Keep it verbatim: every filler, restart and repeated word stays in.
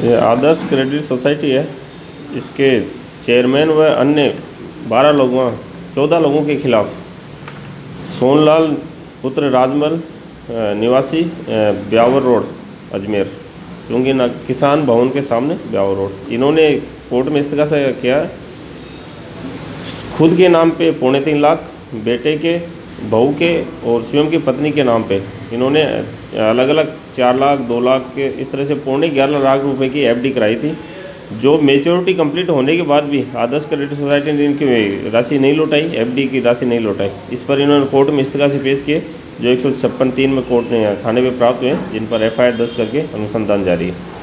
ये आदर्श credit society है। इसके चेयरमैन व अन्य बारह लोगों चौदह लोगों के खिलाफ सोनलाल पुत्र राजमल निवासी ब्यावर रोड अजमेर, चूँकि ना किसान भवन के सामने ब्यावर रोड, इन्होंने कोर्ट में इस्तग़ासा किया। खुद के नाम पे पौने तीन लाख, बेटे के, बहू के और स्वयं की पत्नी के नाम पे इन्होंने अलग अलग चार लाख दो लाख के इस तरह से पौने ग्यारह लाख रुपए की एफडी कराई थी, जो मेच्योरिटी कंप्लीट होने के बाद भी आदर्श क्रेडिट सोसाइटी ने इनकी राशि नहीं लौटाई, एफडी की राशि नहीं लौटाई। इस पर इन्होंने कोर्ट में इस्तग़ासे पेश किए, जो एक सौ छप्पन तीन में कोर्ट ने थाने में प्राप्त हुए, जिन पर एफ आई आर दर्ज करके अनुसंधान जारी है।